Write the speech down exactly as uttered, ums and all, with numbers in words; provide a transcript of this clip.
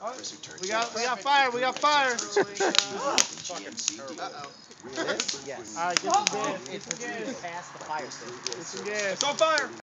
We got we got fire. We got fire. This? Yes. All right, get some gas. It's past the fire station. Get some gas. It's on fire!